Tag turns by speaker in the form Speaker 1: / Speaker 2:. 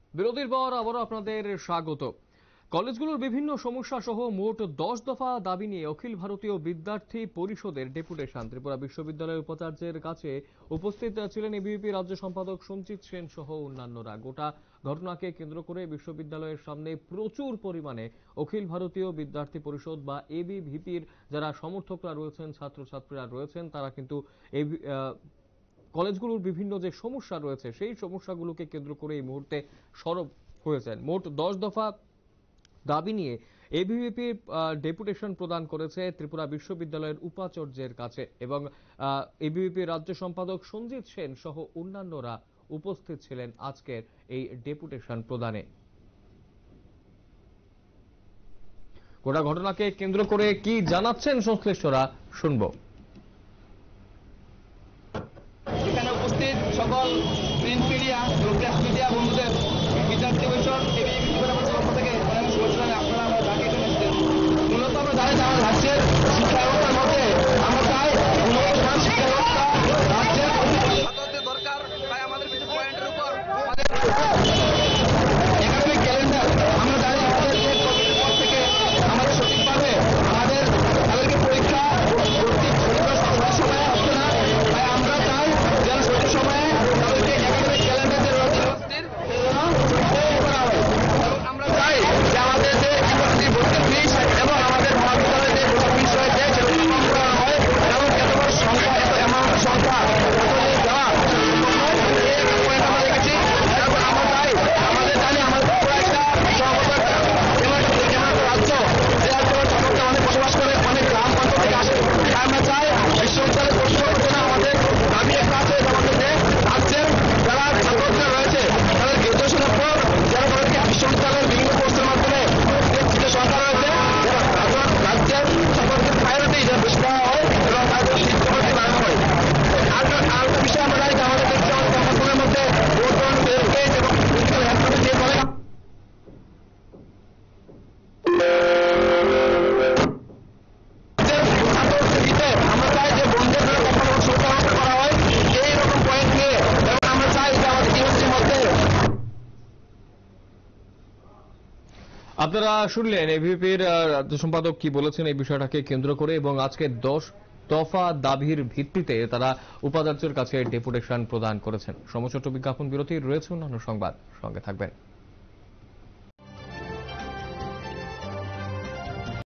Speaker 1: বিরতির পর আবারও আপনাদের স্বাগত। কলেজগুলোর বিভিন্ন সমস্যা সহ মোট 10 দফা দাবি নিয়ে অখিল ভারতীয় বিদ্যার্থী পরিষদের ডেপুটেশন ত্রিপুরা বিশ্ববিদ্যালয়ের উপাচার্যের কাছে উপস্থিত ছিলেন এবিভিপি রাজ্য সম্পাদক সঞ্জিত সেন সহ অন্যান্যরা। গোটা ঘটনাকে কেন্দ্র করে বিশ্ববিদ্যালয়ের সামনে প্রচুর পরিমাণে অখিল ভারতীয় বিদ্যার্থী পরিষদ বা এবিভিপির যারা সমর্থকরা রয়েছেন, ছাত্রছাত্রীরা রয়েছেন, তারা কিন্তু কলেজগুলোর বিভিন্ন যে সমস্যা রয়েছে সেই সমস্যাগুলোকে কেন্দ্র করে এই মুহূর্তে সরব হয়েছেন। মোট 10 দফা দাবি নিয়ে এবিভিপি ডেপুটেশন প্রদান করেছে ত্রিপুরা বিশ্ববিদ্যালয়ের উপাচার্যের কাছে এবং এবিভিপি রাজ্য সম্পাদক সঞ্জিত সেন সহ অন্যান্যরা উপস্থিত ছিলেন আজকের এই ডেপুটেশন প্রদানে। গোটা ঘটনাকে কেন্দ্র করে কি জানাচ্ছেন সংশ্লিষ্টরা শুনবো।
Speaker 2: এখানে উপস্থিত সকল প্রিন্ট মিডিয়া এবং প্রেস মিডিয়া বন্ধুদের বিদ্যার্থী পরিষদ এবিভিপি পক্ষ থেকে অনেক শুভেচ্ছা। আপনারা আমরা যাকে এখানে এসেছেন, মূলত আমরা জানি যে আমাদের রাজ্যের শিক্ষা ব্যবস্থার মধ্যে আমরা চাই উন্নত শিক্ষা ব্যবস্থা রাজ্যের ছাত্রদের দরকার। তাই আমাদের কিছু পয়েন্টের উপর একাডেমিক ক্যালেন্ডার আমরা জানি আমাদের পর থেকে আমাদের সঠিকভাবে আমাদের তাদেরকে পরীক্ষা সঠিক সময়ে হচ্ছে না। তাই আমরা চাই যেন সঠিক সময়ে তাদেরকে একাডেমিক ক্যালেন্ডার যে রয়েছে করা হয়। এবং আমরা চাই যে আমাদের যে ইউনিভার্সিটি ভর্তি ফিস এবং আমাদের মহাবিদ্যালয়ে যে ভর্তি ফিস রয়েছে সেগুলো কম করা হয় এবং এত বড় সংখ্যা এত অ্যামাউন্ট সংখ্যা দেওয়া পয়েন্ট আমরা দেখেছি। এবং আমরা চাই আমাদের জানি আমাদের একটা রাজ্য যে এত ছাত্ররা অনেক বসবাস করে, অনেক গ্রাম অঞ্চল থেকে আসে। তাই আমরা চাই বিশ্ববিদ্যালয় পরিষেবার জন্য আমাদের দাবি একটা আছে, আমাদের যে রাজ্যের যারা ছাত্রছাত্রীরা রয়েছে তাদের গ্রাজুয়েশনের পর যারা তাদেরকে বিশ্ববিদ্যালয়ের বিভিন্ন কোর্সের মাধ্যমে যে সরকার রয়েছে রাজ্যের ছাত্রদের প্রায়োরিটি যেন বেশি দেওয়া হয় এবং তাদের শিক্ষা বাড়ানো হয়। আর একটা বিষয় আমরা জানি যে আমাদের দেখছি আমাদের ক্যাম্পাসগুলোর মধ্যে বোর্ডন, বেলগেট এবং ফিজিক্যাল হেলথ যে বলে আমরা চাই যে বন্ধের জন্য কখনো সুবিধা করা হয় এইরকম পয়েন্ট নিয়ে। এবং আমরা চাই যে আমাদের ইউনিভার্সিটির মধ্যে
Speaker 1: আপনারা শুনলেন এবিভিপির রাজ্য সম্পাদক কি বলেছেন এই বিষয়টাকে কেন্দ্র করে এবং আজকে 10 দফা দাবির ভিত্তিতে তারা উপাচার্যের কাছে ডেপুটেশন প্রদান করেছেন। সমছোট বিজ্ঞাপন বিরতি রয়েছে, অন্যান্য সংবাদ সঙ্গে থাকবেন।